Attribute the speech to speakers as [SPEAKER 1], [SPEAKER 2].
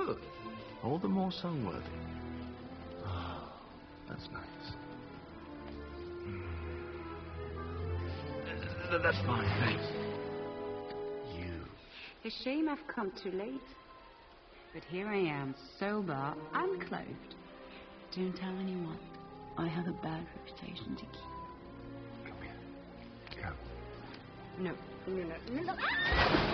[SPEAKER 1] Good. All the more son-worthy. Oh, that's nice. That's fine, thanks. You.
[SPEAKER 2] A shame I've come too late. But here I am, sober, unclothed. Don't tell anyone. I have a bad reputation to keep.
[SPEAKER 1] Come here. Come.
[SPEAKER 2] No.